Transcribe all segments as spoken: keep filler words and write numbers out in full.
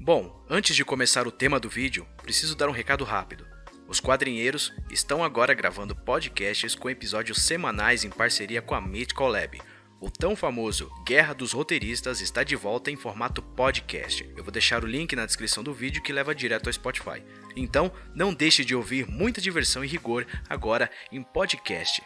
Bom, antes de começar o tema do vídeo, preciso dar um recado rápido. Os quadrinheiros estão agora gravando podcasts com episódios semanais em parceria com a Meet Collab. O tão famoso Guerra dos Roteiristas está de volta em formato podcast. Eu vou deixar o link na descrição do vídeo que leva direto ao Spotify. Então, não deixe de ouvir muita diversão e rigor agora em podcast.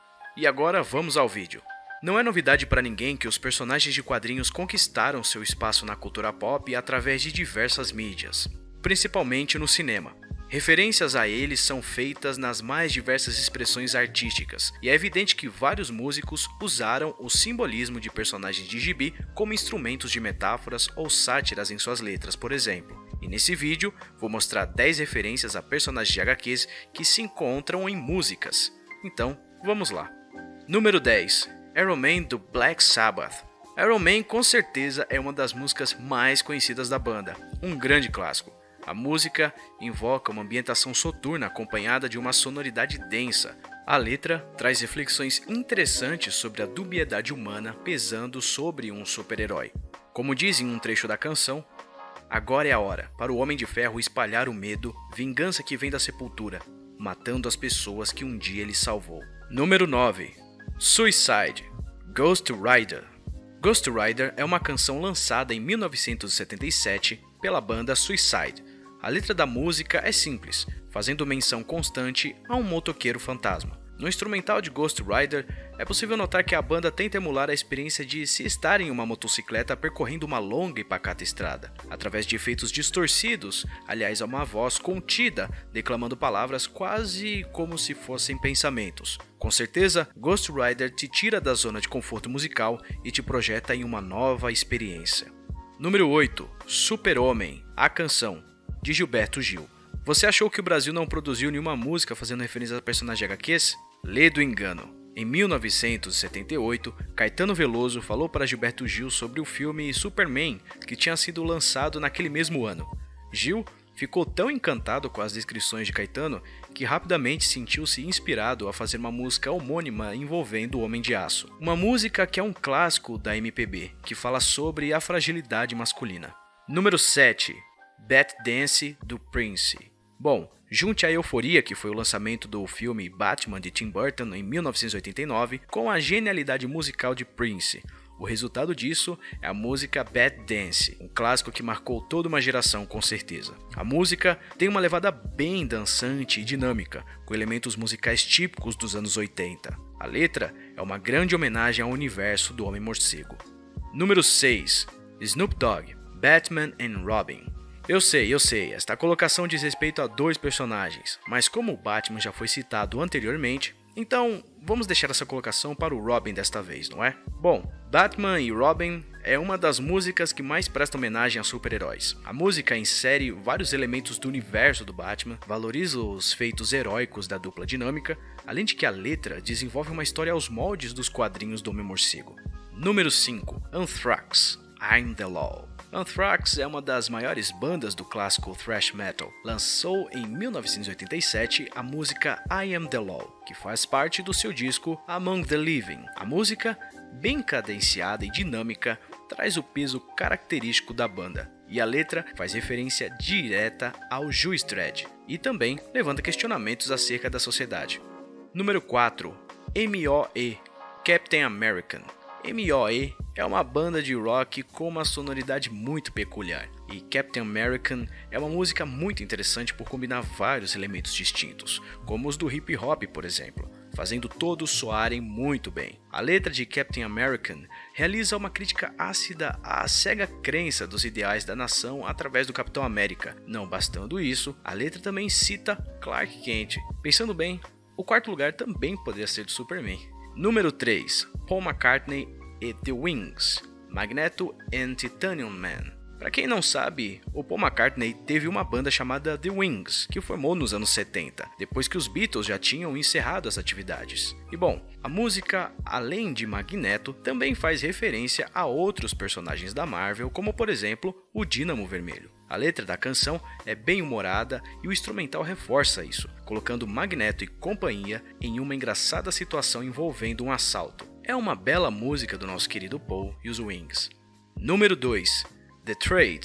E agora vamos ao vídeo. Não é novidade para ninguém que os personagens de quadrinhos conquistaram seu espaço na cultura pop através de diversas mídias, principalmente no cinema. Referências a eles são feitas nas mais diversas expressões artísticas, e é evidente que vários músicos usaram o simbolismo de personagens de gibi como instrumentos de metáforas ou sátiras em suas letras, por exemplo. E nesse vídeo, vou mostrar dez referências a personagens de agá quês que se encontram em músicas. Então, vamos lá. Número dez. Iron Man do Black Sabbath. Iron Man com certeza é uma das músicas mais conhecidas da banda, um grande clássico. A música invoca uma ambientação soturna acompanhada de uma sonoridade densa. A letra traz reflexões interessantes sobre a dubiedade humana pesando sobre um super-herói. Como diz em um trecho da canção, agora é a hora para o Homem de Ferro espalhar o medo, vingança que vem da sepultura, matando as pessoas que um dia ele salvou. Número nove. Suicide, Ghost Rider. Ghost Rider é uma canção lançada em mil novecentos e setenta e sete pela banda Suicide. A letra da música é simples, fazendo menção constante a um motoqueiro fantasma. No instrumental de Ghost Rider, é possível notar que a banda tenta emular a experiência de se estar em uma motocicleta percorrendo uma longa e pacata estrada, através de efeitos distorcidos, aliás a uma voz contida, declamando palavras quase como se fossem pensamentos. Com certeza, Ghost Rider te tira da zona de conforto musical e te projeta em uma nova experiência. Número oito. Super-Homem, a canção, de Gilberto Gil. Você achou que o Brasil não produziu nenhuma música fazendo referência a personagens de agá quês? Lê do engano. Em mil novecentos e setenta e oito, Caetano Veloso falou para Gilberto Gil sobre o filme Superman, que tinha sido lançado naquele mesmo ano. Gil ficou tão encantado com as descrições de Caetano que rapidamente sentiu-se inspirado a fazer uma música homônima envolvendo o Homem de Aço. Uma música que é um clássico da M P B, que fala sobre a fragilidade masculina. Número sete. Bat Dance, do Prince. Bom, junte a euforia que foi o lançamento do filme Batman de Tim Burton em mil novecentos e oitenta e nove com a genialidade musical de Prince. O resultado disso é a música Bat Dance, um clássico que marcou toda uma geração com certeza. A música tem uma levada bem dançante e dinâmica, com elementos musicais típicos dos anos oitenta. A letra é uma grande homenagem ao universo do Homem-Morcego. Número seis. Snoop Dogg, Batman and Robin. Eu sei, eu sei, esta colocação diz respeito a dois personagens, mas como o Batman já foi citado anteriormente, então vamos deixar essa colocação para o Robin desta vez, não é? Bom, Batman e Robin é uma das músicas que mais presta homenagem a super-heróis. A música insere vários elementos do universo do Batman, valoriza os feitos heróicos da dupla dinâmica, além de que a letra desenvolve uma história aos moldes dos quadrinhos do Homem-Morcego. Número cinco. Anthrax, I'm the Law. Anthrax é uma das maiores bandas do clássico thrash metal. Lançou em mil novecentos e oitenta e sete a música I Am the Law, que faz parte do seu disco Among the Living. A música, bem cadenciada e dinâmica, traz o peso característico da banda, e a letra faz referência direta ao Juiz Dredd, e também levanta questionamentos acerca da sociedade. Número quatro. M O E, Captain American. M O E é uma banda de rock com uma sonoridade muito peculiar, e Captain American é uma música muito interessante por combinar vários elementos distintos, como os do hip hop, por exemplo, fazendo todos soarem muito bem. A letra de Captain American realiza uma crítica ácida à cega crença dos ideais da nação através do Capitão América. Não bastando isso, a letra também cita Clark Kent. Pensando bem, o quarto lugar também poderia ser do Superman. Número três. Paul McCartney e The Wings, Magneto and Titanium Man. Para quem não sabe, o Paul McCartney teve uma banda chamada The Wings, que formou nos anos setenta, depois que os Beatles já tinham encerrado as atividades. E bom, a música, além de Magneto, também faz referência a outros personagens da Marvel, como por exemplo, o Dínamo Vermelho. A letra da canção é bem humorada e o instrumental reforça isso, colocando Magneto e companhia em uma engraçada situação envolvendo um assalto. É uma bela música do nosso querido Paul e os Wings. Número dois. The Trades,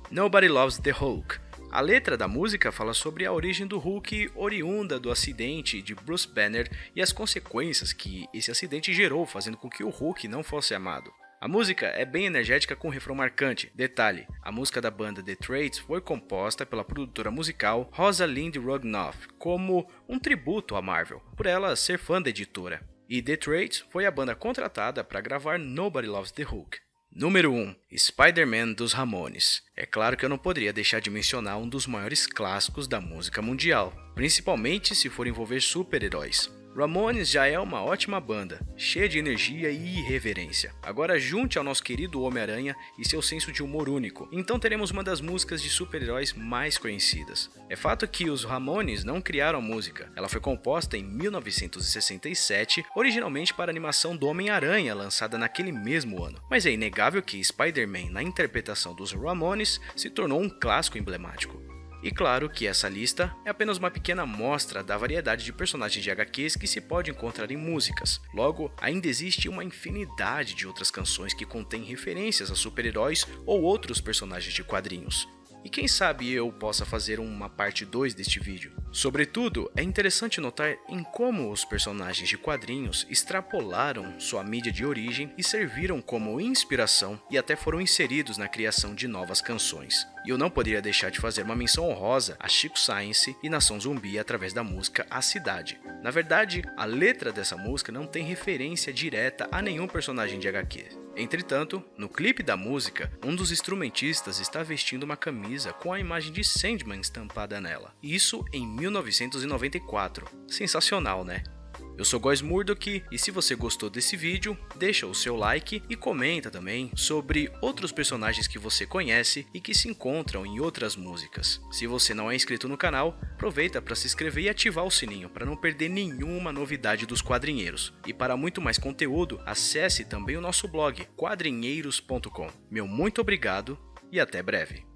Nobody Loves the Hulk. A letra da música fala sobre a origem do Hulk oriunda do acidente de Bruce Banner e as consequências que esse acidente gerou, fazendo com que o Hulk não fosse amado. A música é bem energética com um refrão marcante. Detalhe, a música da banda The Traits foi composta pela produtora musical Rosalind Rugganoff como um tributo à Marvel, por ela ser fã da editora. E The Traits foi a banda contratada para gravar Nobody Loves the Hulk. Número um. Spider-Man dos Ramones. É claro que eu não poderia deixar de mencionar um dos maiores clássicos da música mundial, principalmente se for envolver super-heróis. Ramones já é uma ótima banda, cheia de energia e irreverência. Agora junte ao nosso querido Homem-Aranha e seu senso de humor único, então teremos uma das músicas de super-heróis mais conhecidas. É fato que os Ramones não criaram a música, ela foi composta em mil novecentos e sessenta e sete, originalmente para a animação do Homem-Aranha, lançada naquele mesmo ano. Mas é inegável que Spider-Man, na interpretação dos Ramones, se tornou um clássico emblemático. E claro que essa lista é apenas uma pequena amostra da variedade de personagens de H Qs que se pode encontrar em músicas. Logo, ainda existe uma infinidade de outras canções que contêm referências a super-heróis ou outros personagens de quadrinhos. E quem sabe eu possa fazer uma parte dois deste vídeo. Sobretudo, é interessante notar em como os personagens de quadrinhos extrapolaram sua mídia de origem e serviram como inspiração e até foram inseridos na criação de novas canções. E eu não poderia deixar de fazer uma menção honrosa a Chico Science e Nação Zumbi através da música A Cidade. Na verdade, a letra dessa música não tem referência direta a nenhum personagem de H Q. Entretanto, no clipe da música, um dos instrumentistas está vestindo uma camisa com a imagem de Sandman estampada nela. Isso em mil novecentos e noventa e quatro. Sensacional, né? Eu sou Góis Murdock e se você gostou desse vídeo, deixa o seu like e comenta também sobre outros personagens que você conhece e que se encontram em outras músicas. Se você não é inscrito no canal, aproveita para se inscrever e ativar o sininho para não perder nenhuma novidade dos quadrinheiros. E para muito mais conteúdo, acesse também o nosso blog quadrinheiros ponto com. Meu muito obrigado e até breve.